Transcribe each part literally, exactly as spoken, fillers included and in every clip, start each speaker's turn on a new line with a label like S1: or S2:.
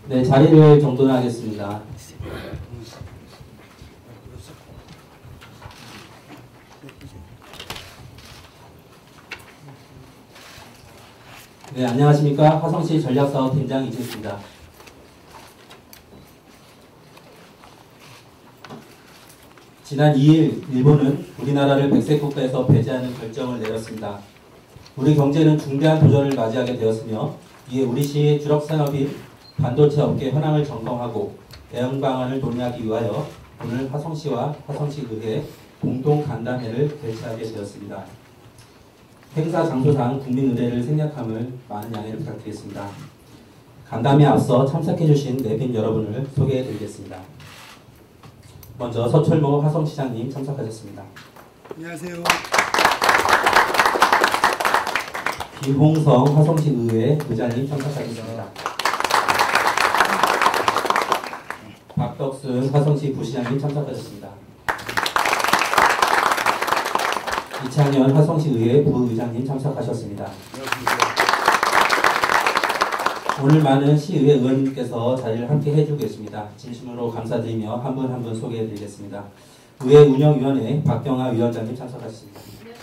S1: 네, 자리를 정돈하겠습니다. 네, 안녕하십니까. 화성시 전략사업팀장 이진수입니다. 지난 이 일 일본은 우리나라를 백색 국가에서 배제하는 결정을 내렸습니다. 우리 경제는 중대한 도전을 맞이하게 되었으며 이에 우리 시의 주력 산업인 반도체 업계 현황을 점검하고 대응 방안을 논의하기 위하여 오늘 화성시와 화성시의회 공동 간담회를 개최하게 되었습니다. 행사 장소상 국민 의례를 생략함을 많은 양해를 부탁드리겠습니다. 간담회에 앞서 참석해주신 내빈 여러분을 소개해드리겠습니다. 먼저 서철모 화성시장님 참석하셨습니다.
S2: 안녕하세요.
S1: 김홍성 화성시의회 의장님 참석하셨습니다. 박덕순 화성시 부시장님 참석하셨습니다. 이창현 화성시의회 부의장님 참석하셨습니다. 오늘 많은 시의회 의원님께서 자리를 함께 해주고 계십니다. 진심으로 감사드리며 한 분 한 분 소개해드리겠습니다. 의회 운영위원회 박경아 위원장님 참석하셨습니다.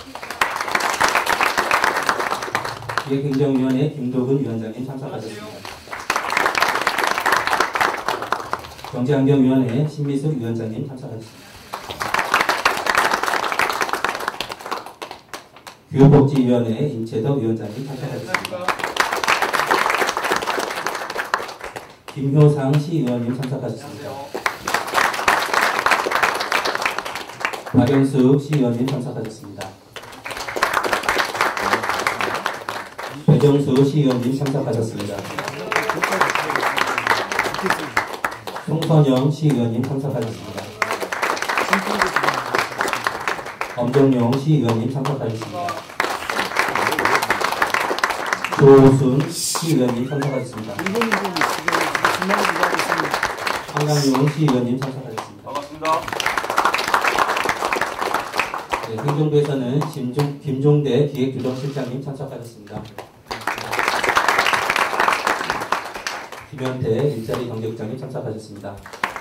S1: 기획행정위원회 김도근 위원장님 참석하셨습니다. 경제환경위원회 신미숙 위원장님 참석하셨습니다. 교육복지위원회 임채덕 위원장님 참석하셨습니다. 김효상 시의원님 참석하셨습니다. 박영숙 시의원님 참석하셨습니다. 배정수 시의원님 참석하셨습니다. 송선영 시의원님 참석하셨습니다. 엄정용 시의원님 참석하셨습니다. 조순 시의원님 참석하셨습니다. 한강용 시의원님 참석하셨습니다.
S3: 반갑습니다.
S1: 네, 행정부에서는 김종, 김종대 기획조정실장님 참석하셨습니다. 김현태 일자리 경제국장님 참석하셨습니다.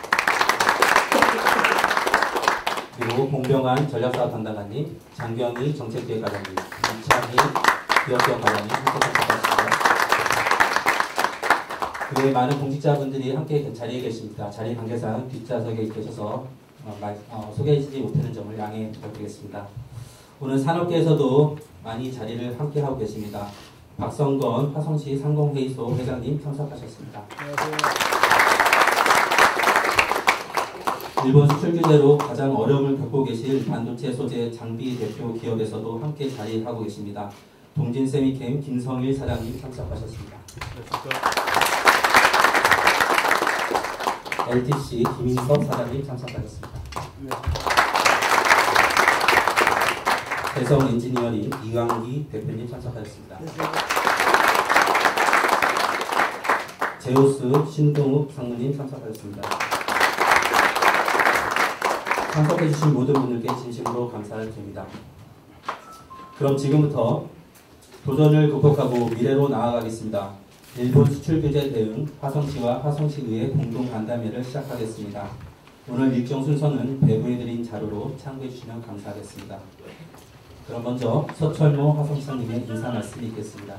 S1: 그리고 공병환 전략사업 담당관님, 장경희 정책기획과장님, 이창희 기업경과장님 참석하셨습니다. 그 외에 많은 공직자분들이 함께 자리에 계십니다. 자리 관계상 뒷좌석에 계셔서 어, 말, 어, 소개해주지 못하는 점을 양해 부탁드리겠습니다. 오늘 산업계에서도 많이 자리를 함께 하고 계십니다. 박성건 화성시 상공회의소 회장님 참석하셨습니다.
S2: 안녕하세요.
S1: 일본 수출 규제로 가장 어려움을 겪고 계실 반도체 소재 장비 대표 기업에서도 함께 자리하고 계십니다. 동진 세미캠 김성일 사장님 참석하셨습니다. 엘티씨 김인석 사장님 참석하셨습니다. 대성 엔지니어링 이광기 대표님 참석하셨습니다. 제우스 신동욱 상무님 참석하셨습니다. 참석해주신 모든 분들께 진심으로 감사를 드립니다. 그럼 지금부터 도전을 극복하고 미래로 나아가겠습니다. 일본 수출 규제 대응 화성시와 화성시의회 공동 간담회를 시작하겠습니다. 오늘 일정 순서는 배부해드린 자료로 참고해 주시면 감사하겠습니다. 그럼 먼저 서철모 화성시장님의 인사 말씀이 있겠습니다.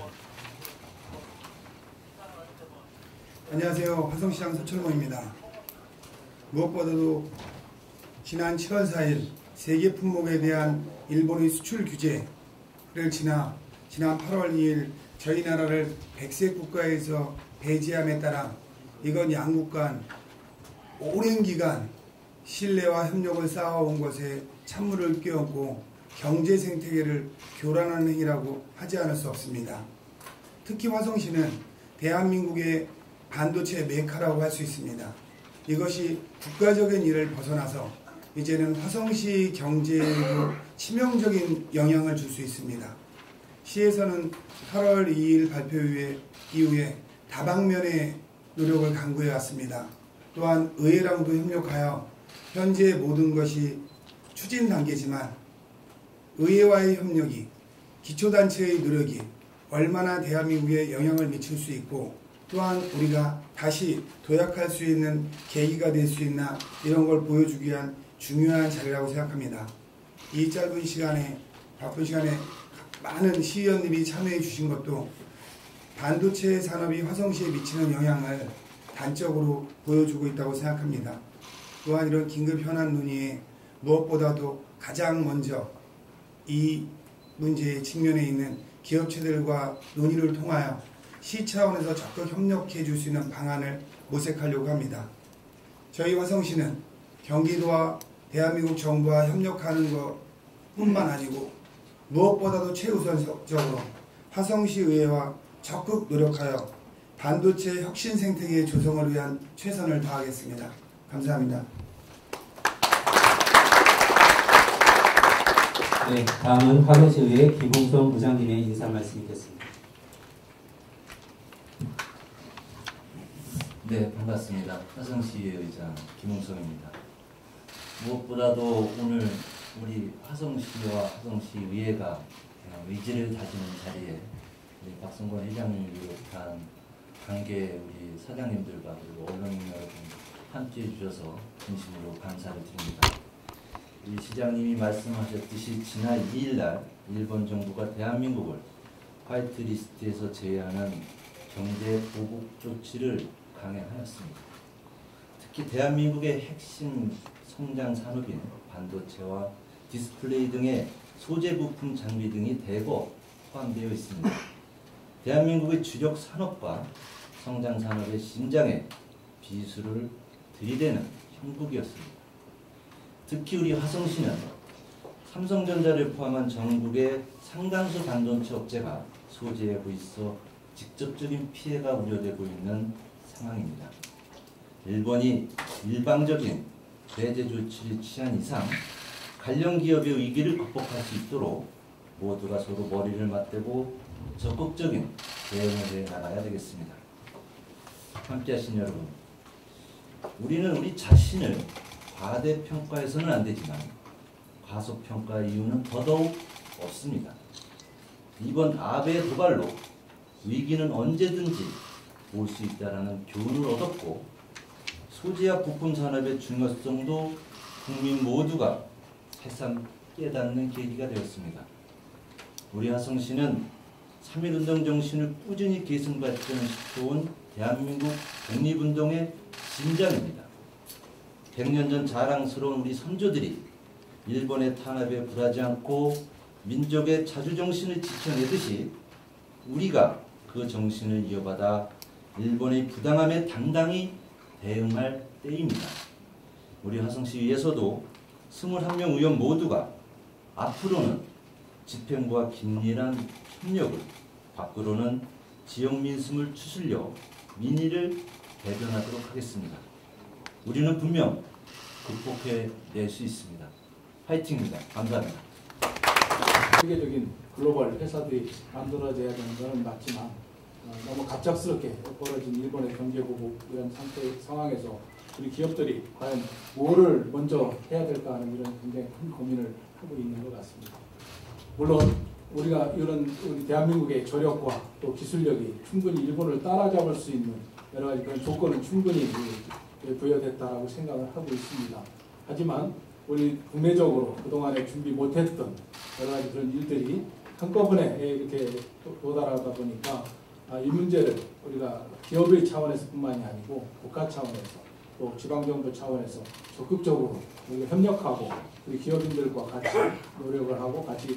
S2: 안녕하세요. 화성시장 서철모입니다. 무엇보다도 지난 칠월 사일 세계 품목에 대한 일본의 수출 규제를 지나 지난 팔월 이일 저희 나라를 백색 국가에서 배제함에 따라 이건 양국 간 오랜 기간 신뢰와 협력을 쌓아온 것에 찬물을 끼얹고 경제 생태계를 교란하는 행위라고 하지 않을 수 없습니다. 특히 화성시는 대한민국의 반도체 메카라고 할 수 있습니다. 이것이 국가적인 일을 벗어나서 이제는 화성시 경제에도 치명적인 영향을 줄 수 있습니다. 시에서는 팔월 이일 발표 이후에 다방면의 노력을 강구해 왔습니다. 또한 의회랑도 협력하여 현재 모든 것이 추진 단계지만 의회와의 협력이 기초단체의 노력이 얼마나 대한민국에 영향을 미칠 수 있고 또한 우리가 다시 도약할 수 있는 계기가 될 수 있나 이런 걸 보여주기 위한 중요한 자리라고 생각합니다. 이 짧은 시간에 바쁜 시간에 많은 시의원님이 참여해 주신 것도 반도체 산업이 화성시에 미치는 영향을 단적으로 보여주고 있다고 생각합니다. 또한 이런 긴급 현안 논의에 무엇보다도 가장 먼저 이 문제에 직면해 있는 기업체들과 논의를 통하여 시 차원에서 적극 협력해 줄 수 있는 방안을 모색하려고 합니다. 저희 화성시는 경기도와 대한민국 정부와 협력하는 것뿐만 아니고 무엇보다도 최우선적으로 화성시의회와 적극 노력하여 반도체 혁신 생태계 조성을 위한 최선을 다하겠습니다. 감사합니다.
S1: 네, 다음은 화성시의회 김홍성 부장님의 인사 말씀 있겠습니다.
S3: 네, 반갑습니다. 화성시의 의장 김홍성입니다. 무엇보다도 오늘 우리 화성시와 화성시의회가 의지를 다지는 자리에 우리 박성권 회장님을 비롯한 관계 우리 사장님들과 그리고 언론인 여러분 함께해 주셔서 진심으로 감사를 드립니다. 우리 시장님이 말씀하셨듯이 지난 이 일날 일본 정부가 대한민국을 화이트리스트에서 제외하는 경제 보복 조치를 강행하였습니다. 특히 대한민국의 핵심 성장 산업인 반도체와 디스플레이 등의 소재 부품 장비 등이 대거 포함되어 있습니다. 대한민국의 주력 산업과 성장 산업의 심장에 비수를 들이대는 형국이었습니다. 특히 우리 화성시는 삼성전자를 포함한 전국의 상당수 반도체 업체가 소재에 있어 직접적인 피해가 우려되고 있는 상황입니다. 일본이 일방적인 제재 조치를 취한 이상 관련 기업의 위기를 극복할 수 있도록 모두가 서로 머리를 맞대고 적극적인 대응을 해 나가야 되겠습니다. 함께하신 여러분, 우리는 우리 자신을 과대평가해서는 안 되지만 과소평가 이유는 더더욱 없습니다. 이번 아베의 도발로 위기는 언제든지 올 수 있다는 교훈을 얻었고 소재와 부품 산업의 중요성도 국민 모두가 새삼 깨닫는 계기가 되었습니다. 우리 화성시는 삼일운동 정신을 꾸준히 계승발전시켜온 대한민국 독립운동의 심장입니다. 백 년 전 자랑스러운 우리 선조들이 일본의 탄압에 굴하지 않고 민족의 자주정신을 지켜내듯이 우리가 그 정신을 이어받아 일본의 부당함에 당당히 대응할 때입니다. 우리 화성시에서도 이십일 명 의원 모두가 앞으로는 집행부와 긴밀한 협력을, 밖으로는 지역 민심을 추슬려 민의를 대변하도록 하겠습니다. 우리는 분명 극복해낼 수 있습니다. 파이팅입니다. 감사합니다.
S4: 세계적인 글로벌 회사들이 만들어져야 되는 것은 맞지만 어, 너무 갑작스럽게 벌어진 일본의 경제보복 이런 상태 상황에서 우리 기업들이 과연 뭐를 먼저 해야 될까 하는 이런 굉장히 큰 고민을 하고 있는 것 같습니다. 물론 우리가 이런 우리 대한민국의 저력과 또 기술력이 충분히 일본을 따라잡을 수 있는 여러 가지 그런 조건은 충분히 부여됐다라고 생각을 하고 있습니다. 하지만 우리 국내적으로 그동안에 준비 못했던 여러 가지 그런 일들이 한꺼번에 이렇게 도달하다 보니까 이 문제를 우리가 기업의 차원에서 뿐만이 아니고 국가 차원에서 또 지방정부 차원에서 적극적으로 우리가 협력하고 우리 기업인들과 같이 노력을 하고 같이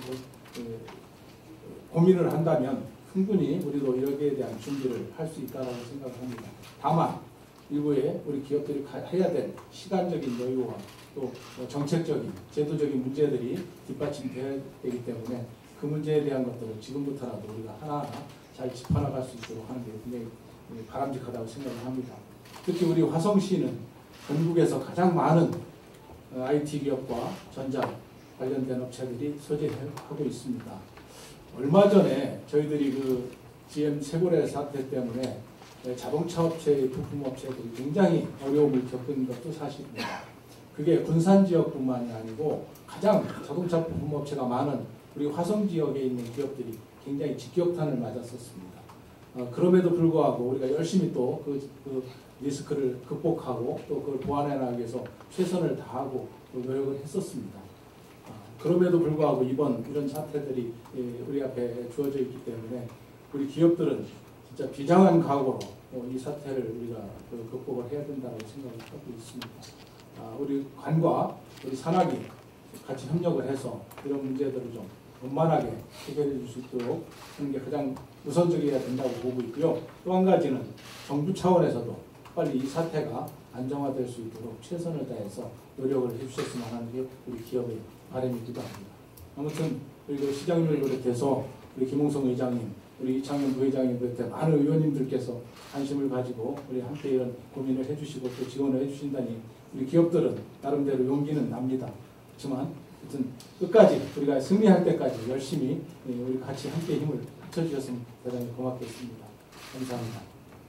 S4: 고민을 한다면 충분히 우리도 여기에 대한 준비를 할 수 있다고 생각을 합니다. 다만 일부의 우리 기업들이 해야 될 시간적인 여유와 또 정책적인 제도적인 문제들이 뒷받침되어야 되기 때문에 그 문제에 대한 것들을 지금부터라도 우리가 하나하나 잘 짚어나갈 수 있도록 하는 게 굉장히 바람직하다고 생각을 합니다. 특히 우리 화성시는 전국에서 가장 많은 아이티 기업과 전자 관련된 업체들이 소재하고 있습니다. 얼마 전에 저희들이 그 지엠 세고레 사태 때문에 자동차 업체의 부품 업체들이 굉장히 어려움을 겪은 것도 사실입니다. 그게 군산 지역뿐만이 아니고 가장 자동차 부품 업체가 많은 우리 화성 지역에 있는 기업들이 굉장히 직격탄을 맞았었습니다. 어, 그럼에도 불구하고 우리가 열심히 또 그 그 리스크를 극복하고 또 그걸 보완해 나가기 위해서 최선을 다하고 또 노력을 했었습니다. 어, 그럼에도 불구하고 이번 이런 사태들이 예, 우리 앞에 주어져 있기 때문에 우리 기업들은 진짜 비장한 각오로 어, 이 사태를 우리가 그 극복을 해야 된다고 생각을 하고 있습니다. 아, 우리 관과 우리 산학이 같이 협력을 해서 이런 문제들을 좀 원만하게 해결해 줄 수 있도록 하는 게 가장 우선적이어야 된다고 보고 있고요. 또 한 가지는 정부 차원에서도 빨리 이 사태가 안정화될 수 있도록 최선을 다해서 노력을 해주셨으면 하는 게 우리 기업의 바람이기도 합니다. 아무튼 그리고 시장님을 비롯해서 우리 김홍성 의장님, 우리 이창현 부회장님 비롯해 많은 의원님들께서 관심을 가지고 우리 함께 이런 고민을 해주시고 또 지원을 해주신다니 우리 기업들은 나름대로 용기는 납니다. 그렇지만 하여튼 끝까지 우리가 승리할 때까지 열심히 우리 같이 함께 힘을 합쳐주셨으면 대단히 고맙겠습니다. 감사합니다.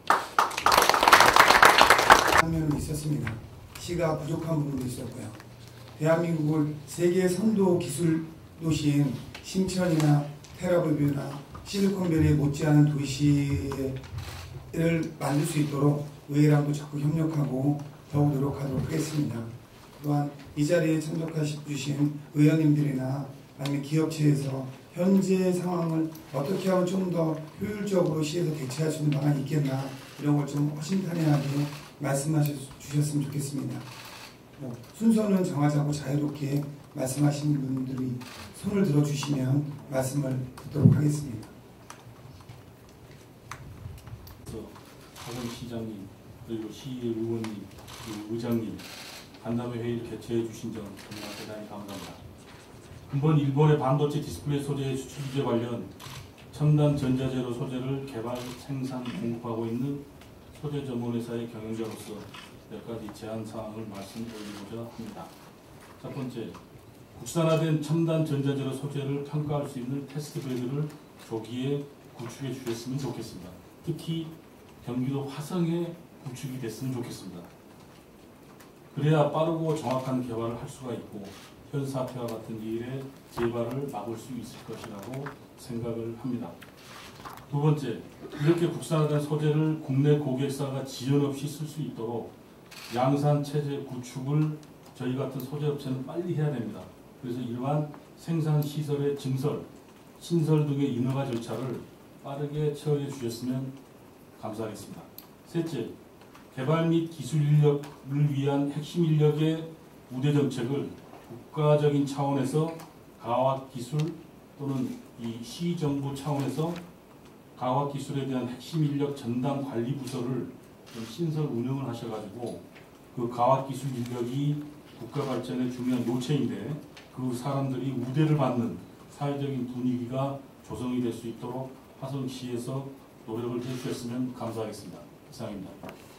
S2: 장면은 있었습니다. 시가 부족한 부분도 있었고요. 대한민국을 세계 선도 기술 도시인 신천이나 텔아비브나 실리콘밸리 못지않은 도시를 만들 수 있도록 의회랑도 적극 협력하고 더욱 노력하도록 하겠습니다. 또한 이 자리에 참석하신 의원님들이나 아니면 기업체에서 현재 상황을 어떻게 하면 좀 더 효율적으로 시에서 대처할 수 있는 방안이 있겠나 이런 걸 좀 허심탄회하게 말씀하셔 주셨으면 좋겠습니다. 뭐, 순서는 정하자고 자유롭게 말씀하시는 분들이 손을 들어주시면 말씀을 듣도록 하겠습니다.
S5: 하성 시장님, 그리고 시의회 의원님, 그리고 의장님, 간담회 회의를 개최해 주신 점 정말 대단히 감사합니다. 이번 일본의 반도체 디스플레이 소재 수출 규제 관련 첨단 전자재료 소재를 개발, 생산, 공급하고 있는 소재 전문회사의 경영자로서 몇 가지 제안 사항을 말씀드리고자 합니다. 첫 번째, 국산화된 첨단 전자재료 소재를 평가할 수 있는 테스트 베드를 조기에 구축해 주셨으면 좋겠습니다. 특히 경기도 화성에 구축이 됐으면 좋겠습니다. 그래야 빠르고 정확한 개발을 할 수가 있고 현 사태와 같은 일의 재발을 막을 수 있을 것이라고 생각을 합니다. 두 번째, 이렇게 국산화된 소재를 국내 고객사가 지연 없이 쓸 수 있도록 양산 체제 구축을 저희 같은 소재업체는 빨리 해야 됩니다. 그래서 일반 생산 시설의 증설, 신설 등의 인허가 절차를 빠르게 처리해 주셨으면 감사하겠습니다. 셋째, 개발 및 기술 인력을 위한 핵심 인력의 우대 정책을 국가적인 차원에서 과학기술 또는 이 시정부 차원에서 과학기술에 대한 핵심 인력 전담 관리 부서를 좀 신설 운영을 하셔가지고 그 과학기술 인력이 국가 발전의 중요한 요체인데 그 사람들이 우대를 받는 사회적인 분위기가 조성이 될 수 있도록 화성시에서 노력을 해주셨으면 감사하겠습니다. 이상입니다.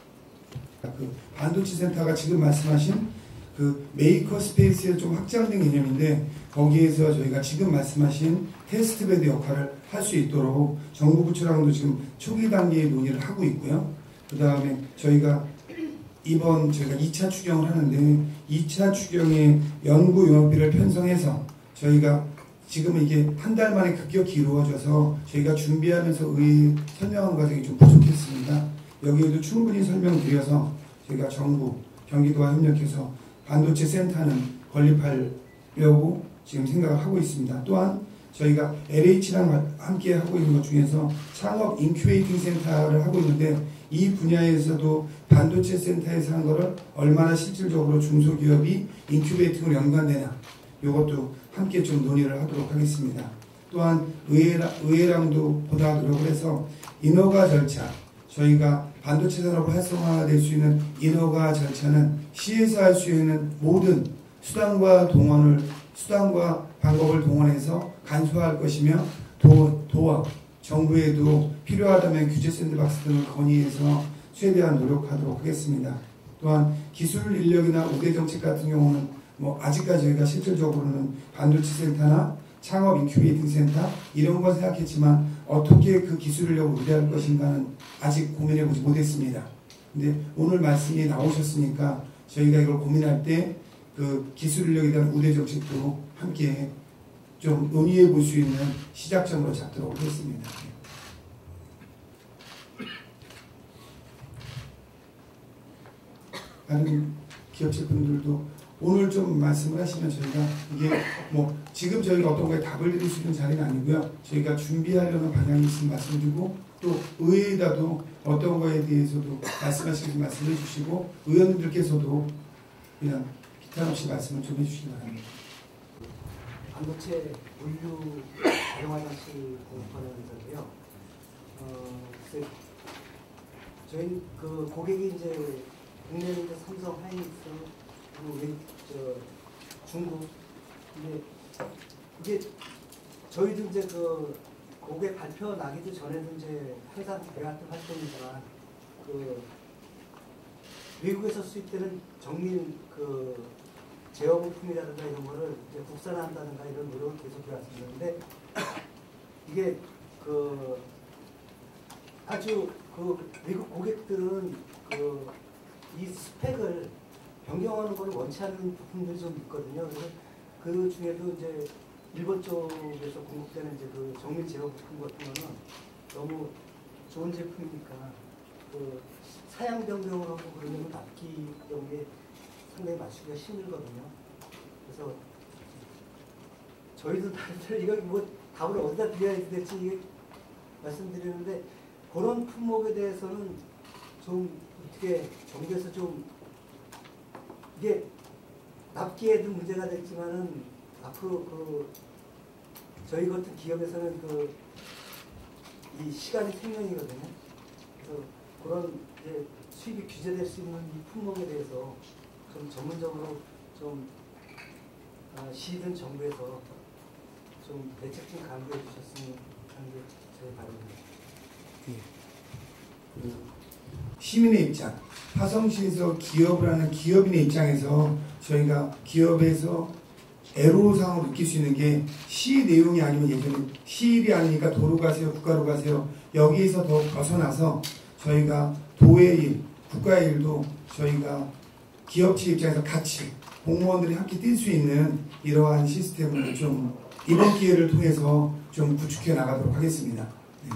S2: 그 반도체 센터가 지금 말씀하신 그 메이커 스페이스의 좀 확장된 개념인데 거기에서 저희가 지금 말씀하신 테스트베드 역할을 할 수 있도록 정부 부처랑도 지금 초기 단계의 논의를 하고 있고요. 그 다음에 저희가 이번 저희가 이 차 추경을 하는데 이 차 추경의 연구 용역비를 편성해서 저희가 지금 이게 한 달 만에 급격히 이루어져서 저희가 준비하면서 의 설명한 과정이 좀 부족했습니다. 여기에도 충분히 설명드려서 저희가 정부, 경기도와 협력해서 반도체 센터는 건립하려고 지금 생각을 하고 있습니다. 또한 저희가 엘에이치랑 함께 하고 있는 것 중에서 창업 인큐베이팅 센터를 하고 있는데 이 분야에서도 반도체 센터에서 한 거를 얼마나 실질적으로 중소기업이 인큐베이팅으로 연관되냐 이것도 함께 좀 논의를 하도록 하겠습니다. 또한 의회랑, 의회랑도 보다 노력을 해서 인허가 절차 저희가 반도체 산업을 활성화될 수 있는 인허가 절차는 시에서 할 수 있는 모든 수단과 동원을 수단과 방법을 동원해서 간소화할 것이며 도, 도와 정부에도 필요하다면 규제 샌드박스 등을 건의해서 최대한 노력하도록 하겠습니다. 또한 기술 인력이나 우대 정책 같은 경우는 뭐 아직까지 저희가 실질적으로는 반도체 센터나 창업 인큐베이팅 센터 이런 걸 생각했지만 어떻게 그 기술 인력을 우대할 것인가는 아직 고민해보지 못했습니다. 근데 오늘 말씀이 나오셨으니까 저희가 이걸 고민할 때 그 기술 인력에 대한 우대 정책도 함께 좀 논의해 볼 수 있는 시작점으로 잡도록 하겠습니다. 다른 기업체 분들도 오늘 좀 말씀을 하시면 저희가 이게 뭐 지금 저희가 어떤 거에 답을 드릴 수 있는 자리는 아니고요. 저희가 준비하려는 방향이 있으면 말씀드리고 또 의회에다도 어떤 거에 대해서도 말씀하시길 말씀해 주시고 의원님들께서도 그냥 기탄 없이 말씀을 좀 해주시기 바랍니다.
S6: 반도체 물류 자동화 장치 공급하는 회사인데요. 어, 글쎄, 저희 그 고객이 이제 국내는 이제 삼성, 하이닉스, 그리고 외, 저 중국. 근데 이게 저희도 이제 그 고객 발표 나기도 전에도 이제 항상 해왔던 활동이지만 그 미국에서 수입되는 정밀 그 제어 부품이라든가 이런 거를 이제 국산화한다든가 이런 노력을 계속 해왔습니다. 근데 이게 그 아주 그 미국 고객들은 그 이 스펙을 변경하는 걸 원치 않는 부품들이 좀 있거든요. 그래서 그 중에도 이제 일본 쪽에서 공급되는 이제 그 정밀 제어 부품 같은 거는 너무 좋은 제품이니까 그 사양 변경을 하고 그러면 납기 이런 게 상당히 맞추기가 힘들거든요. 그래서 저희도 다들 이거 뭐 답을 어디다 드려야 될지 말씀드리는데 그런 품목에 대해서는 좀 어떻게 정부에서 좀 이게 납기에도 문제가 됐지만은 앞으로 그 저희 같은 기업에서는 그 이 시간이 생명이거든요. 그래서 그런 이제 수입이 규제될 수 있는 이 품목에 대해서 좀 전문적으로 좀 아, 시든 정부에서 좀 대책 좀 강구해 주셨으면 하는 게 제 바람입니다.
S2: 시민의 입장, 화성시에서 기업을 하는 기업인의 입장에서 저희가 기업에서 애로사항을 느낄 수 있는 게 시 내용이 아니면 예전에 시일이 아니니까 도로 가세요, 국가로 가세요. 여기에서 더 벗어나서 저희가 도의 일, 국가의 일도 저희가 기업체 입장에서 같이 공무원들이 함께 뛸 수 있는 이러한 시스템을 좀 이번 기회를 통해서 좀 구축해 나가도록 하겠습니다. 네.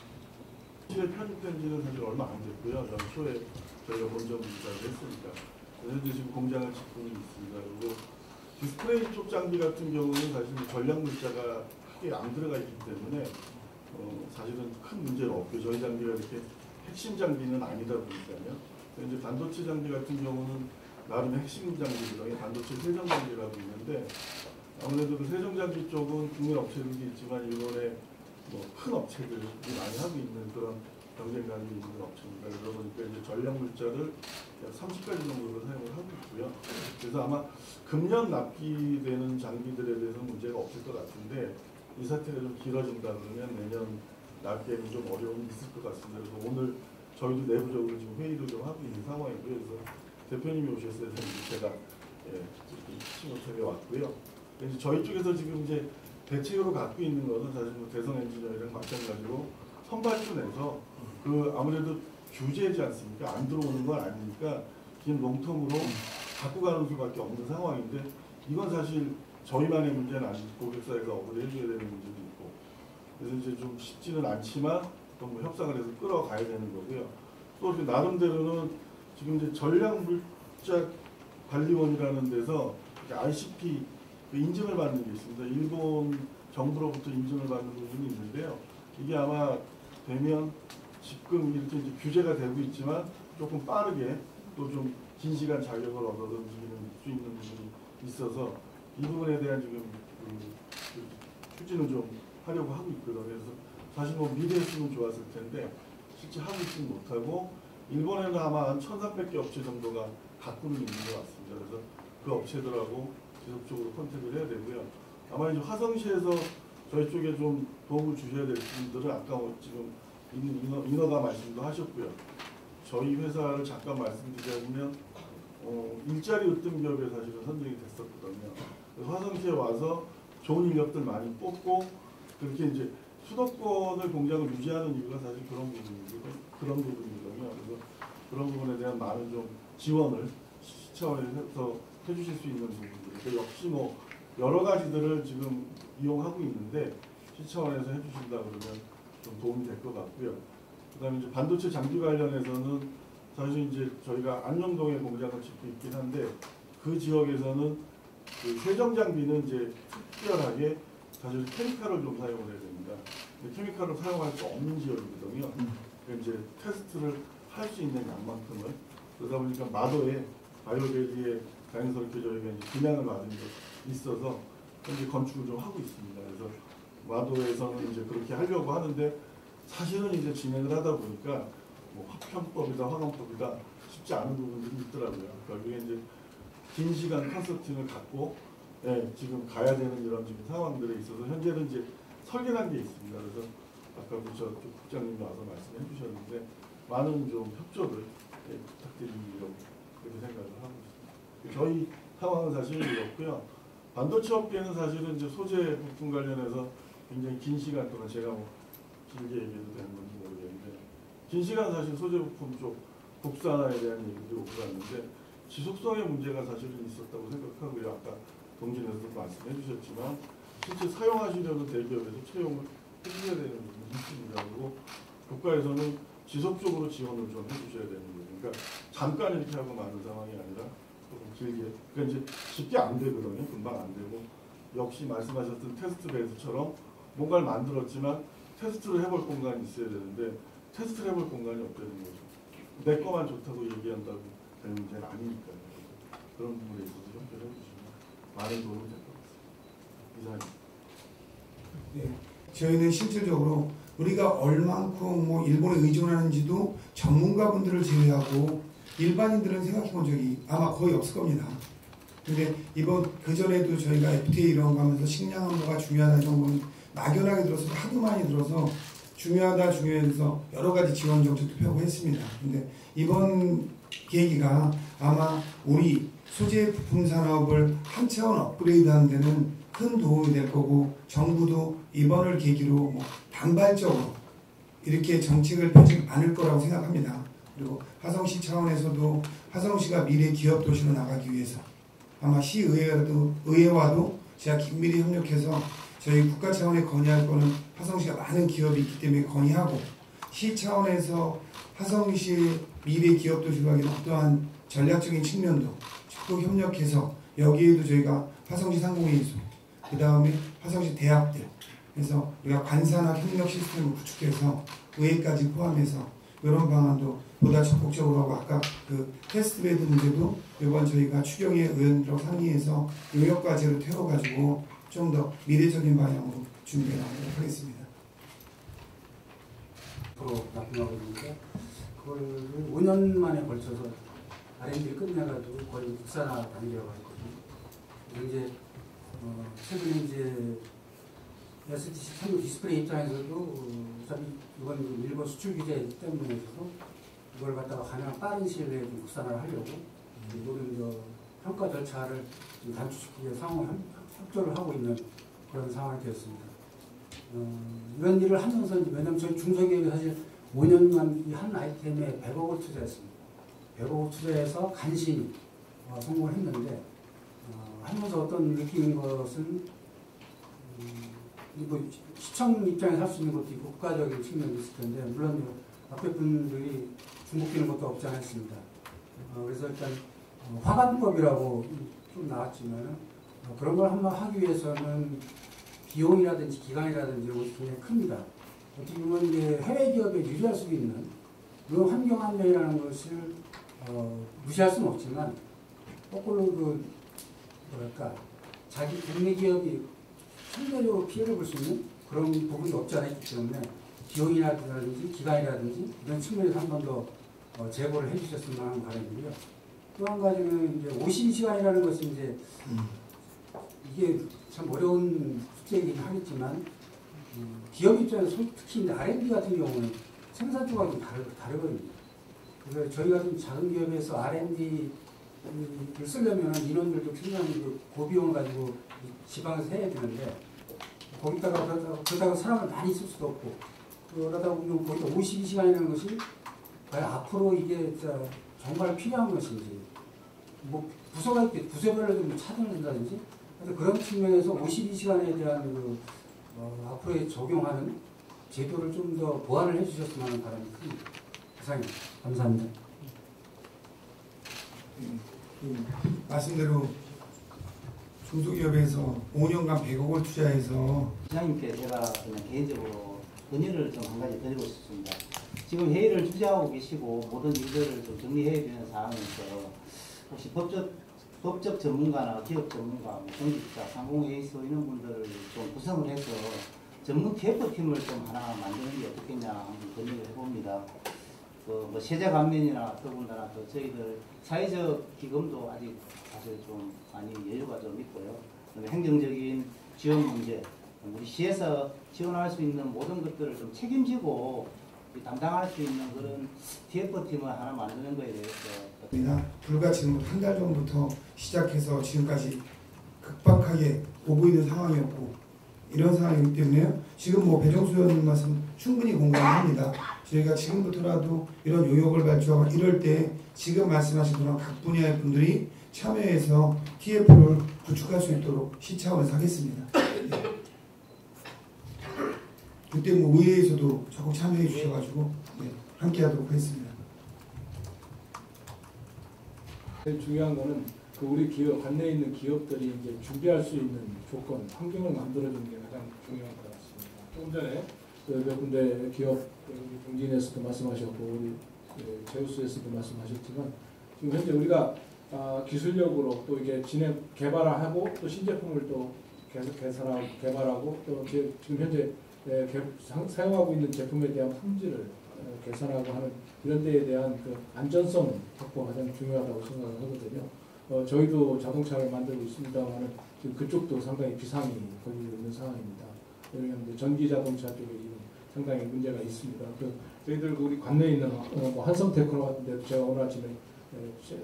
S7: 실에 편입된 지는 사실 얼마 안 됐고요. 연초에 저희가 본점 이사를 했으니까. 현재 지금 공장을 짓고 있습니다. 그리고 디스플레이 쪽 장비 같은 경우는 사실 전략 물자가 크게 안 들어가 있기 때문에 어, 사실은 큰 문제는 없고요. 저희 장비가 이렇게 핵심 장비는 아니다 보니까요. 이제 반도체 장비 같은 경우는 나름의 핵심 장비들이 반도체 세정 장비라고 있는데 아무래도 그 세정 장비 쪽은 국내 업체들이 있지만 일본의 뭐 큰 업체들이 많이 하고 있는 그런 경쟁감이 있는 업체입니다. 그러다 보니까 이제 전략 물자를 약 삼십 가지 정도를 사용을 하고 있고요. 그래서 아마 금년 납기되는 장비들에 대해서는 문제가 없을 것 같은데 이 사태가 좀 길어진다 그러면 내년 납기에는 좀 어려움이 있을 것 같습니다. 그래서 오늘 저희도 내부적으로 지금 회의를 좀 하고 있는 상황이고요. 그래서 대표님이 오셨어요. 제가 예, 심호흡하게 왔고요. 이제 저희 쪽에서 지금 이제 대책으로 갖고 있는 것은 사실 뭐 대성 엔지니어랑 마찬가지로 선발주 내서 그 아무래도 규제지 않습니까? 안 들어오는 건 아니니까 긴 롱텀으로 갖고 가는 수밖에 없는 상황인데 이건 사실 저희만의 문제는 아니고 고객사에서 업을 해줘야 되는 문제도 있고 그래서 이제 좀 쉽지는 않지만 또 뭐 협상을 해서 끌어가야 되는 거고요. 또 이렇게 나름대로는 지금 이제 전략물자 관리원이라는 데서 아이씨피 그 인증을 받는 게 있습니다. 일본 정부로부터 인증을 받는 부분이 있는데요. 이게 아마 되면 지금 이렇게 이제 규제가 되고 있지만 조금 빠르게 또 좀 긴 시간 자격을 얻어 움직이는 수 있는 부분이 있어서 이 부분에 대한 지금 그, 그 추진을 좀 하려고 하고 있거든요. 그래서 사실 뭐 미래에 했으면 좋았을 텐데 실제 하고 있지는 못하고 일본에는 아마 한 천삼백 개 업체 정도가 갖고는 있는 것 같습니다. 그래서 그 업체들하고 지속적으로 컨택을 해야 되고요. 아마 이제 화성시에서 저희 쪽에 좀 도움을 주셔야 될 분들은 아까 지금 인허, 인허가 말씀도 하셨고요. 저희 회사를 잠깐 말씀드리자면 어, 일자리 으뜸 기업에 사실은 선정이 됐었거든요. 화성시에 와서 좋은 인력들 많이 뽑고 그렇게 이제 수도권을 공장을 유지하는 이유가 사실 그런 부분이고 그런 부분이거든요. 그래서 그런 부분에 대한 많은 좀 지원을 시 차원에서 해주실 수 있는 부분들. 역시 뭐 여러 가지들을 지금 이용하고 있는데 시 차원에서 해주신다 그러면 좀 도움이 될 것 같고요. 그다음에 이제 반도체 장비 관련해서는 사실 이제 저희가 안녕동에 공장을 짓고 있긴 한데 그 지역에서는 그 세정 장비는 이제 특별하게 사실 케미칼을 좀 사용을 해야 됩니다. 근데 케미칼을 사용할 수 없는 지역이거든요. 그러니까 이제 테스트를 할 수 있는 양만큼을 그러다 보니까 마도에 바이오밸리에 다행스럽게 저희가 이제 분양을 받은 게 있어서 현재 건축을 좀 하고 있습니다. 그래서 마도에서는 이제 그렇게 하려고 하는데 사실은 이제 진행을 하다 보니까 뭐 화평법이다 화강법이다 쉽지 않은 부분들이 있더라고요. 그러니까 이게 이제 긴 시간 컨설팅을 갖고 예, 지금 가야 되는 이런 지금 상황들에 있어서 현재는 이제 설계한 게 있습니다. 그래서 아까도 저 국장님이 와서 말씀해 주셨는데 많은 좀 협조를 예, 부탁드리려고 그렇게 생각을 하고 있습니다. 저희 상황은 사실 이렇고요. 반도체 업계는 사실은 이제 소재 부품 관련해서 굉장히 긴 시간 동안 제가 뭐 길게 얘기해도 되는 건지 모르겠는데 긴 시간 사실 소재 부품 쪽 국산화에 대한 얘기들이 오고 갔는데 지속성의 문제가 사실은 있었다고 생각하고요. 아까 동진에서도 말씀해 주셨지만 실제 사용하시려는 대기업에서 채용을 해주셔야 되는 부분이 있습니다. 그리고 국가에서는 지속적으로 지원을 좀 해주셔야 되는 거죠. 그러니까 잠깐 이렇게 하고 마는 상황이 아니라 조금 길게. 그러니까 이제 쉽게 안 되거든요. 금방 안 되고 역시 말씀하셨던 테스트 베이스처럼 뭔가를 만들었지만 테스트를 해볼 공간이 있어야 되는데 테스트를 해볼 공간이 없다는 거죠. 내 거만 좋다고 얘기한다고 되는 문제는 아니니까요. 그런 부분에 있어서 협조를 해주시면 많은 도움이 될 것 같습니다. 이상입니다.
S2: 네, 저희는 실질적으로 우리가 얼만큼 뭐 일본에 의존하는지도 전문가분들을 제외하고 일반인들은 생각해 본 적이 아마 거의 없을 겁니다. 근데 이번 그전에도 저희가 에프티에이 이런 거 하면서 식량 안보가 중요하다 이런 거는 막연하게 들어서 하도 많이 들어서 중요하다 중요해서 여러 가지 지원 정책도 펴고 했습니다. 근데 이번 계기가 아마 우리 소재 부품 산업을 한 차원 업그레이드하는 데는 큰 도움이 될 거고 정부도 이번을 계기로 뭐 단발적으로 이렇게 정책을 펴지 않을 거라고 생각합니다. 그리고 화성시 차원에서도 화성시가 미래 기업 도시로 나가기 위해서 아마 시의회와도 의회와도 제가 긴밀히 협력해서 저희 국가 차원에 건의할 거는 화성시가 많은 기업이 있기 때문에 건의하고 시 차원에서 화성시 미래 기업 도시로 하기는 어떠한 전략적인 측면도 적극 협력해서 여기에도 저희가 화성시 상공회의소 그 다음에 화성시 대학들 그래서 우리가 관산학 협력 시스템을 구축해서 의회까지 포함해서 이런 방안도 보다 적극적으로 하고 아까 그 테스트베드 문제도 이번 저희가 추경회 의원들하고 상의해서 용역과제로 태워가지고 좀 더 미래적인 방향으로 준비해 나가도록 하겠습니다.
S8: 앞으로 납품하고 있는데 그걸 오 년 만에 걸쳐서 알앤디를 끝내가지고 거의 국산화 단계로 가 있거든요. 이제 어, 최근에 이제 에스디씨 삼 디스플레이 입장에서도 어차피 이번 일본 수출 규제 때문에도 이걸 갖다가 가능한 빠른 시일 내에 좀 국산화를 하려고 모든 저 평가 절차를 좀 단축시키기 위해 상호 협조를 하고 있는 그런 상황이 되었습니다. 어, 이런 일을 하면서 왜냐하면 저희 중소기업이 사실 오 년간 이 한 아이템에 백억을 투자했습니다. 백억을 투자해서 간신히 어, 성공을 했는데 어, 하면서 어떤 느낀 것은 음, 뭐 시청 입장에서 할 수 있는 것도 있고 국가적인 측면이 있을 텐데 물론 앞에 분들이 중복되는 것도 없지 않아 있습니다. 어, 그래서 일단 어, 화관법이라고 좀 나왔지만 어, 그런 걸 한번 하기 위해서는 비용이라든지 기간이라든지 이런 것이 굉장히 큽니다. 어떻게 보면 이제 해외 기업에 유리할 수 있는 이런 환경 안내라는 것을 어, 무시할 수는 없지만 거꾸로 그 뭐랄까 자기 국내 기업이 상대적으로 피해를 볼 수 있는 그런 부분이 없지 않아 있기 때문에 비용이라든지 기간이라든지 이런 측면에서 한 번 더 어, 제보를 해주셨으면 하는 바람이고요. 또 한 가지는 이제 오십 시간이라는 것이 이제 음. 이게 참 어려운 숙제이긴 하겠지만 음, 기업 입장에서 특히 이제 알앤디 같은 경우는 생산 조각이 좀 다르, 다르거든요. 그래서 저희가 좀 작은 기업에서 알앤디를 쓰려면 인원들도 굉장히 그 고비용을 가지고 지방에서 해야 되는데 거기다가 그러다가, 그러다가 사람을 많이 쓸 수도 없고 그러다 보면 거기다 오십이 시간이라는 것이 과연 앞으로 이게 정말 필요한 것인지 뭐 부서가 있게 부서별로 좀 차등을 한다든지 그런 측면에서 오십이 시간에 대한 그, 어, 앞으로 적용하는 제도를 좀 더 보완을 해주셨으면 하는 바람이 큽니다. 이상입니다. 감사합니다.
S2: 음, 말씀대로 중소기업에서 오 년간 백억을 투자해서
S9: 시장님께 제가 그냥 개인적으로 건의를 좀 한 가지 드리고 싶습니다. 지금 회의를 주재하고 계시고 모든 일들을 좀 정리해야 되는 상황에서 혹시 법적 법적 전문가나 기업 전문가, 정직자, 상공회의소 이런 분들을 좀 구성을 해서 전문 티에프팀을 좀 하나 만드는 게 어떻겠냐 한번 건의를 해봅니다. 그 뭐 세제 감면이나 더군다나 또 저희들 사회적 기금도 아직 사실 좀 많이 여유가 좀 있고요. 그다음에 행정적인 지원 문제, 우리 시에서 지원할 수 있는 모든 것들을 좀 책임지고 담당할 수 있는 그런 티에프팀을 하나 만드는 거에 대해서
S2: 불과 지금 한 달 전부터 시작해서 지금까지 급박하게 오고 있는 상황이었고 이런 상황이기 때문에 지금 뭐 배정수 의원님 말씀 충분히 공감합니다. 저희가 지금부터라도 이런 용역을 발주하고 이럴 때 지금 말씀하신 그런 각 분야의 분들이 참여해서 티에프를 구축할 수 있도록 시차원에서 하겠습니다. 네. 그때 뭐 의회에서도 적극 참여해 주셔가지고 네, 함께하도록 하겠습니다.
S4: 제일 중요한 거는 그 우리 기업 관내에 있는 기업들이 이제 준비할 수 있는 조건, 환경을 만들어주는 게 가장 중요한 것 같습니다. 조금 전에 그 몇 군데 기업 경진에서도 말씀하셨고 우리 제우스에서도 말씀하셨지만 지금 현재 우리가 아, 기술력으로 또 이게 진행 개발하고 또 신제품을 또 계속 개선하고 개발하고 또 지금 현재 예, 개, 상, 사용하고 있는 제품에 대한 품질을 어, 개선하고 하는 이런 데에 대한 그 안전성 확보가 가장 중요하다고 생각을 하거든요. 어, 저희도 자동차를 만들고 있습니다만 지금 그쪽도 상당히 비상이 걸리고 있는 상황입니다. 왜냐하면 전기 자동차 쪽에 지금 상당히 문제가 있습니다. 그 저희들 우리 관내에 있는 어, 뭐 한성테크노 같은 데도 제가 오늘 아침에 에,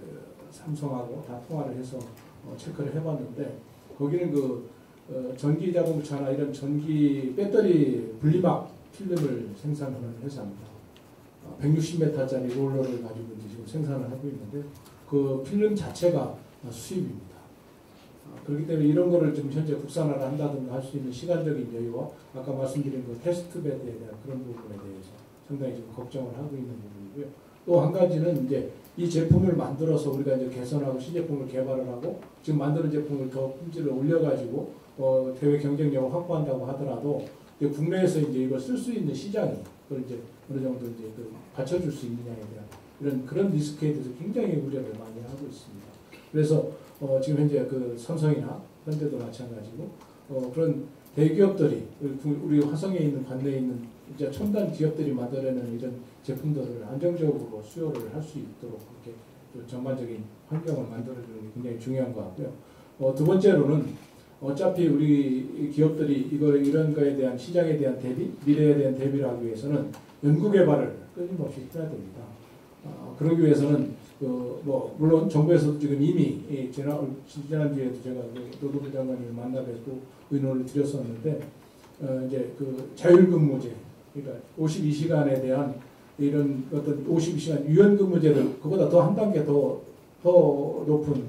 S4: 삼성하고 다 통화를 해서 어, 체크를 해봤는데 거기는 그 어, 전기 자동차나 이런 전기 배터리 분리막 필름을 생산하는 회사입니다. 어, 백육십 미터짜리 롤러를 가지고 이제 지금 생산을 하고 있는데 그 필름 자체가 수입입니다. 어, 그렇기 때문에 이런 거를 지금 현재 국산화를 한다든가 할 수 있는 시간적인 여유와 아까 말씀드린 그 테스트베드에 대한 그런 부분에 대해서 상당히 지금 걱정을 하고 있는 부분이고요. 또 한 가지는 이제 이 제품을 만들어서 우리가 이제 개선하고 신제품을 개발을 하고 지금 만드는 제품을 더 품질을 올려가지고 어, 대외 경쟁력을 확보한다고 하더라도 이제 국내에서 이제 이걸 쓸 수 있는 시장이 그걸 이제 어느 정도 이제 그 받쳐줄 수 있느냐에 대한 이런 그런 리스크에 대해서 굉장히 우려를 많이 하고 있습니다. 그래서 어, 지금 현재 그 삼성이나 현대도 마찬가지고 어, 그런 대기업들이 우리 화성에 있는 관내에 있는 이제 첨단 기업들이 만들어내는 이런 제품들을 안정적으로 수요를 할 수 있도록 그렇게 또 전반적인 환경을 만들어주는 게 굉장히 중요한 것 같고요. 어, 두 번째로는 어차피 우리 기업들이 이걸 이런 거에 대한 시장에 대한 대비, 미래에 대한 대비를 하기 위해서는 연구개발을 끊임없이 해야 됩니다. 어, 그러기 위해서는 그 뭐 물론 정부에서도 지금 이미 이 지난 지난주에도 제가 그 노동부 장관님을 만나 뵙고 의논을 드렸었는데 어, 이제 그 자율근무제, 그러니까 오십이 시간에 대한 이런 어떤 오십이 시간 유연근무제를 그보다 더 한 단계 더 더 높은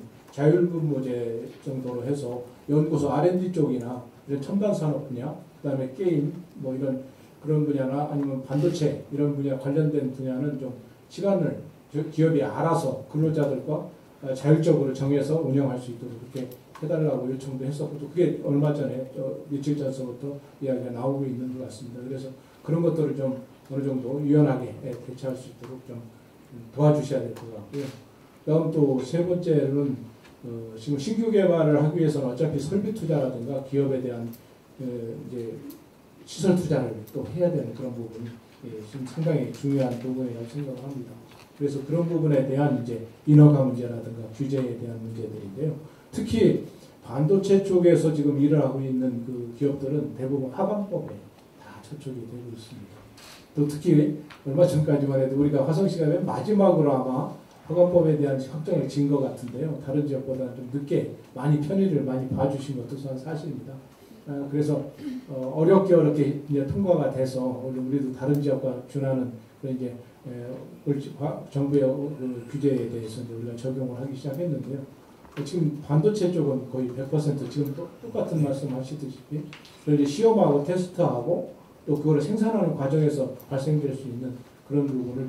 S4: 자율근무제 정도로 해서 연구소 알 앤 디 쪽이나 이런 첨단 산업 분야, 그다음에 게임 뭐 이런 그런 분야나 아니면 반도체 이런 분야 관련된 분야는 좀 시간을 기업이 알아서 근로자들과 자율적으로 정해서 운영할 수 있도록 그렇게 해달라고 요청도 했었고 또 그게 얼마 전에 며칠 전서부터 이야기가 나오고 있는 것 같습니다. 그래서 그런 것들을 좀 어느 정도 유연하게 대처할 수 있도록 좀 도와주셔야 될 것 같고요. 다음 또 세 번째로는 어, 지금 신규 개발을 하기 위해서는 어차피 설비 투자라든가 기업에 대한 어, 이제 시설 투자를 또 해야 되는 그런 부분이 예, 지금 상당히 중요한 부분이라고 생각을 합니다. 그래서 그런 부분에 대한 이제 인허가 문제라든가 규제에 대한 문제들인데요. 특히 반도체 쪽에서 지금 일을 하고 있는 그 기업들은 대부분 하방법에 다 저촉이 되고 있습니다. 또 특히 얼마 전까지만 해도 우리가 화성시가 맨 마지막으로 아마 허가법에 대한 확정을 진 것 같은데요. 다른 지역보다 좀 늦게 많이 편의를 많이 봐주신 것도 사실입니다. 아, 그래서 어, 어렵게 어렵게 이제 통과가 돼서 우리도 다른 지역과 준하는 그런 이제 에, 정부의 그 규제에 대해서 이제 우리가 적용을 하기 시작했는데요. 지금 반도체 쪽은 거의 백 퍼센트 지금 또 똑같은 말씀하시듯이 그걸 이제 시험하고 테스트하고 또 그걸 생산하는 과정에서 발생될 수 있는 그런 부분을 좀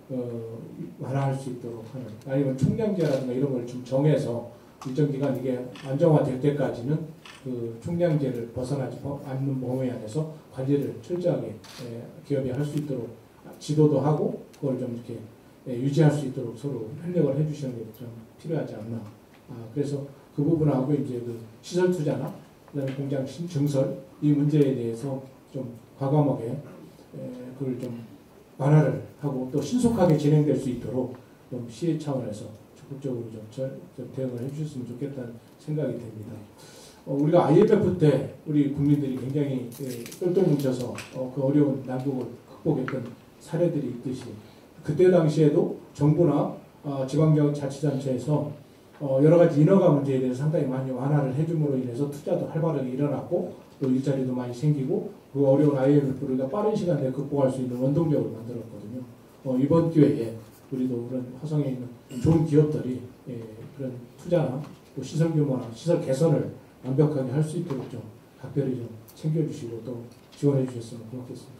S4: 어, 완화할 수 있도록 하는, 아니면 총량제라든가 이런 걸 좀 정해서 일정 기간 이게 안정화될 때까지는 그 총량제를 벗어나지 않는 범위 안에서 관리를 철저하게 예, 기업이 할 수 있도록 지도도 하고 그걸 좀 이렇게 예, 유지할 수 있도록 서로 협력을 해주시는 게 좀 필요하지 않나. 아, 그래서 그 부분하고 이제 그 시설 투자나 그다음에 공장 신- 증설 이 문제에 대해서 좀 과감하게 에, 그걸 좀 완화를 하고 또 신속하게 진행될 수 있도록 좀 시의 차원에서 적극적으로 좀, 저, 좀 대응을 해주셨으면 좋겠다는 생각이 듭니다. 어, 우리가 아이엠에프 때 우리 국민들이 굉장히 예, 똘똘 뭉쳐서 어, 그 어려운 난국을 극복했던 사례들이 있듯이 그때 당시에도 정부나 어, 지방자치단체에서 어, 여러 가지 인허가 문제에 대해서 상당히 많이 완화를 해줌으로 인해서 투자도 활발하게 일어났고 또 일자리도 많이 생기고 그 어려운 아이엠에프를 우리가 빠른 시간 내에 극복할 수 있는 원동력을 만들었거든요. 어, 이번 기회에 우리도 그런 화성에 있는 좋은 기업들이 예, 그런 투자나 또 시설 규모나 시설 개선을 완벽하게 할 수 있도록 좀 각별히 좀 챙겨주시고 또 지원해 주셨으면 고맙겠습니다.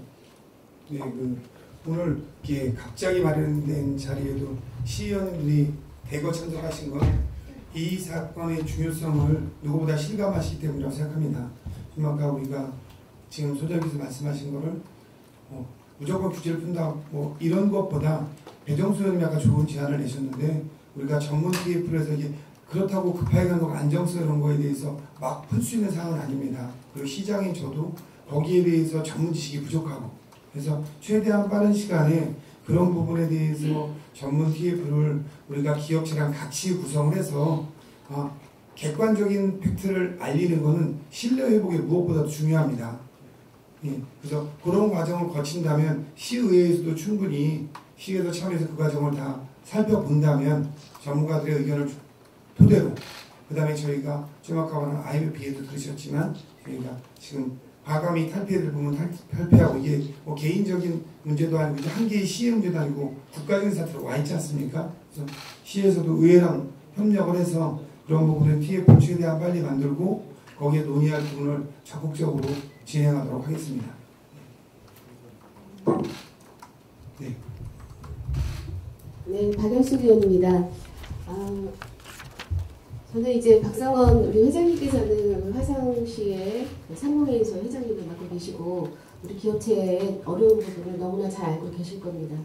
S2: 네, 그 오늘 이렇게 갑자기 마련된 자리에도 시의원들이 대거 참석하신 건 이 사건의 중요성을 누구보다 실감하시기 때문이라고 생각합니다. 좀 아까 우리가 지금 소장님께서 말씀하신 거를 뭐 무조건 규제를 푼다 뭐 이런 것보다 배정수 의원님이 아까 좋은 제안을 내셨는데 우리가 전문 티에프를 해서 이게 그렇다고 급하게 가는 거 안정성 이런 거에 대해서 막 풀 수 있는 상황은 아닙니다. 그리고 시장인 저도 거기에 대해서 전문 지식이 부족하고 그래서 최대한 빠른 시간에 그런 부분에 대해서 전문 티에프를 우리가 기업체랑 같이 구성을 해서 아, 객관적인 팩트를 알리는 것은 신뢰 회복에 무엇보다도 중요합니다. 예, 그래서 그런 과정을 거친다면 시의회에서도 충분히 시의회 차원에서 그 과정을 다 살펴본다면 전문가들의 의견을 토대로 그 다음에 저희가 좀 아까 말한 아이엠에프에도 들으셨지만 저희가 지금 과감히 탈피해를 보면 탈, 탈피하고 이게 뭐 개인적인 문제도 아니고 이제 한 개의 시의 문제도 아니고 국가적인 사태로 와 있지 않습니까? 그래서 시에서도 의회랑 협력을 해서 그런 부분을 티에프를 최대한 빨리 만들고 거기에 논의할 부분을 적극적으로 진행하도록 하겠습니다. 네.
S10: 네, 박영숙 의원입니다. 아, 저는 이제 박상원 우리 회장님께서는 화성시의 상공회의소 회장님을 맡고 계시고 우리 기업체의 어려운 부분을 너무나 잘 알고 계실 겁니다.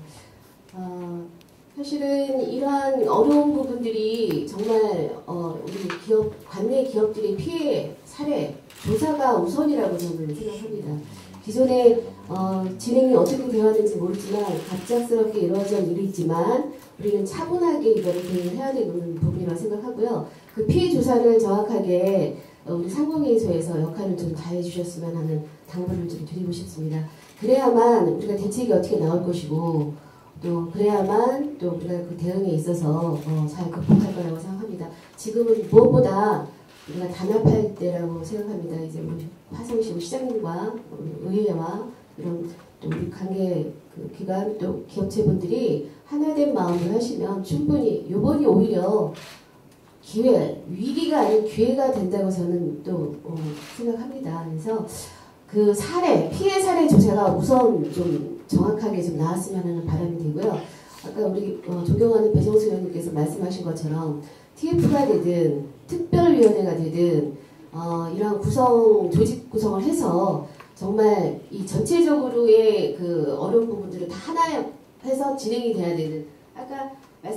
S10: 어, 사실은 이러한 어려운 부분들이 정말 어, 우리 기업 관내 기업들의 피해 사례 조사가 우선이라고 저는 생각합니다. 기존에 어, 진행이 어떻게 되었는지 모르지만 갑작스럽게 이루어진 일이지만 우리는 차분하게 이거를 대응해야 되는 부분이라고 생각하고요. 그 피해 조사를 정확하게 우리 상공회의소에서 역할을 좀 다해 주셨으면 하는 당부를 좀 드리고 싶습니다. 그래야만 우리가 대책이 어떻게 나올 것이고 또 그래야만 또 우리가 그 대응에 있어서 어, 잘 극복할 거라고 생각합니다. 지금은 무엇보다 우리가 단합할 때라고 생각합니다. 이제 우리 화성시 시장님과 의회와 이런 또 우리 관계 그 기관 또 기업체분들이 하나된 마음을 하시면 충분히 이번이 오히려 기회, 위기가 아닌 기회가 된다고 저는 또 어, 생각합니다. 그래서 그 사례, 피해 사례 조사가 우선 좀 정확하게 좀 나왔으면 하는 바람이 되고요. 아까 우리 어, 존경하는 배정수 의원님께서 말씀하신 것처럼 티에프가 되든 특별위원회가 되든 어, 이런 구성, 조직 구성을 해서 정말 이 전체적으로의 그 어려운 부분들을 다 하나 해서 진행이 돼야 되는 아까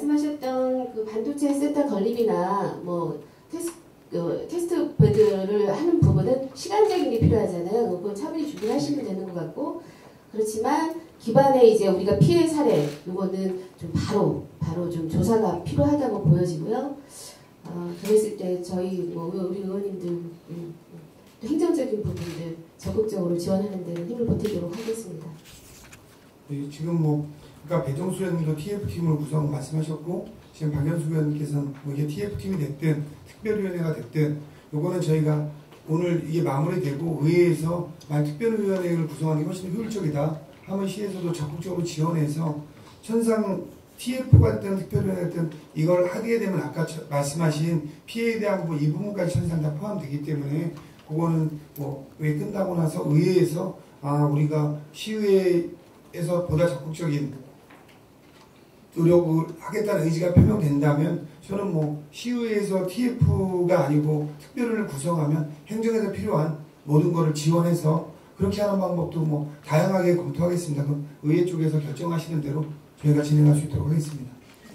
S10: 말씀하셨던 그 반도체 센터 건립이나 뭐 테스트, 그 테스트 베드를 하는 부분은 시간적인 게 필요하잖아요. 그건 차분히 준비를 하시면 되는 것 같고 그렇지만 기반에 이제 우리가 피해 사례 이거는 좀 바로 바로 좀 조사가 필요하다고 보여지고요. 어, 그랬을 때 저희 뭐 우리 의원님들 음, 또 행정적인 부분들 적극적으로 지원하는 데는 힘을 보태도록 하겠습니다.
S2: 네, 지금 뭐 그러니까 배정수 의원님도 티에프팀을 구성 말씀하셨고 지금 박연수 의원님께서는 뭐 이게 티에프팀이 됐든 특별위원회가 됐든 요거는 저희가 오늘 이게 마무리되고 의회에서 만약 특별위원회를 구성하는 게 훨씬 효율적이다 하면 시에서도 적극적으로 지원해서 천상 티에프가 됐든 특별위원회가 됐든 이걸 하게 되면 아까 말씀하신 피해에 대한 부분 이 부분까지 천상 다 포함되기 때문에 그거는 뭐 왜 끝나고 나서 의회에서 아 우리가 시의회에서 보다 적극적인 노력을 하겠다는 의지가 표명된다면 저는 뭐 시의회에서 티에프가 아니고 특별위를 구성하면 행정에서 필요한 모든 것을 지원해서 그렇게 하는 방법도 뭐 다양하게 검토하겠습니다. 그럼 의회 쪽에서 결정하시는 대로 저희가 진행할 수 있도록 하겠습니다.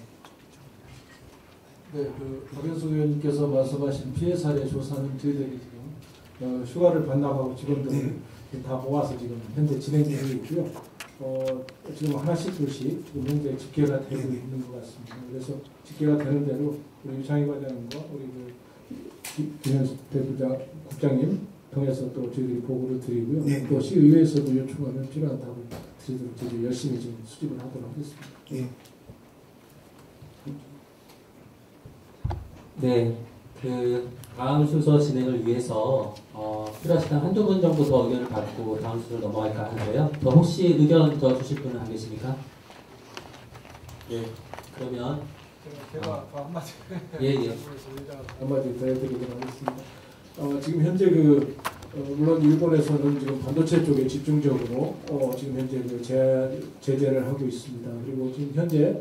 S4: 네, 그 박영수 의원님께서 말씀하신 피해 사례 조사는 저희들이 지금 어, 휴가를 반납하고 직원들을
S2: 네.
S4: 다 모아서 지금 현재 진행 중에 있고요. 어, 지금 하나씩 둘씩 지금 현재 집계가 되고
S2: 네.
S4: 있는 것 같습니다. 그래서 집계가 되는 대로 우리 유창희 과장님과 우리 그 김현수 대부장 국장님 통해서 또 저희들이 보고를 드리고요.
S2: 네.
S4: 또 시의회에서도 요청하면 필요한 답을 드리도록 저희들이 열심히 지금 수집을 하도록 하겠습니다.
S2: 네.
S1: 네, 그 다음 순서 진행을 위해서 어, 필요하시다면 한두 분 정도 더 의견을 받고 다음 순서로 넘어갈까 하는데요. 더 혹시 의견 더 주실 분은 안 계십니까? 예, 그러면
S4: 제가 더 한마디
S1: 예, 예.
S4: 한마디 더 해드리도록 하겠습니다. 어, 지금 현재 그 어, 물론 일본에서는 지금 반도체 쪽에 집중적으로 어, 지금 현재 그 제, 제재를 하고 있습니다. 그리고 지금 현재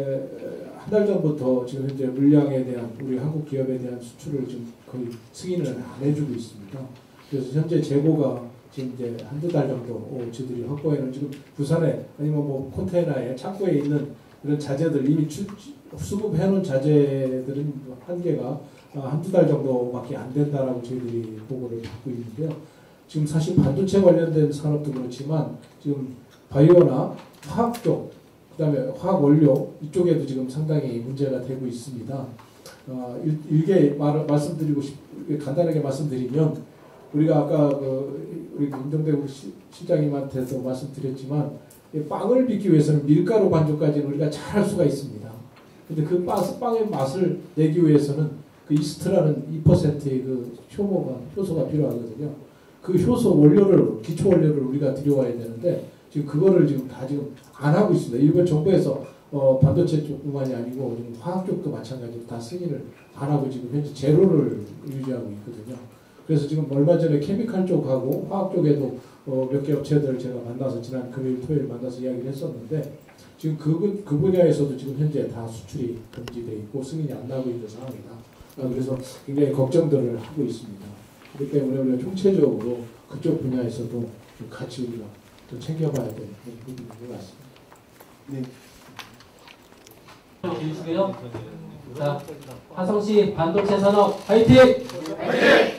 S4: 한 달 전부터 지금 현재 물량에 대한 우리 한국 기업에 대한 수출을 지금 거의 승인을 안 해주고 있습니다. 그래서 현재 재고가 지금 이제 한두 달 정도 어, 저희들이 확보해는 지금 부산에 아니면 뭐 컨테이너에 창고에 있는 이런 자재들 이미 주, 수급해 놓은 자재들은 한계가 한두 달 정도밖에 안 된다라고 저희들이 보고를 받고 있는데요. 지금 사실 반도체 관련된 산업도 그렇지만 지금 바이오나 화학 쪽, 그 다음에 화학 원료 이쪽에도 지금 상당히 문제가 되고 있습니다. 어, 일, 일개 말, 말씀드리고 싶, 간단하게 말씀드리면 우리가 아까 그 우리 김정대 실장님한테도 말씀드렸지만 빵을 빚기 위해서는 밀가루 반죽까지는 우리가 잘 할 수가 있습니다. 근데 그 빵, 빵의 맛을 내기 위해서는 그 이스트라는 이 퍼센트의 그 효모가, 효소가 필요하거든요. 그 효소 원료를, 기초 원료를 우리가 들여와야 되는데, 지금 그거를 지금 다 지금 안 하고 있습니다. 일본 정부에서 어, 반도체 쪽뿐만이 아니고 지금 화학 쪽도 마찬가지로 다 승인을 안 하고 지금 현재 제로를 유지하고 있거든요. 그래서 지금 얼마 전에 케미칼 쪽하고 화학 쪽에도 어, 몇 개 업체들을 제가 만나서 지난 금요일, 토요일 만나서 이야기를 했었는데, 지금 그, 그 분야에서도 지금 현재 다 수출이 금지되어 있고 승인이 안 나고 있는 상황이다. 그래서 굉장히 걱정들을 하고 있습니다. 그렇기 때문에 우리가 총체적으로 그쪽 분야에서도 같이 우리가 또 챙겨봐야 되는 부분인 것 같습니다.
S1: 네. 주시고요. 자, 화성시 반도체 산업 화이팅! 화이팅!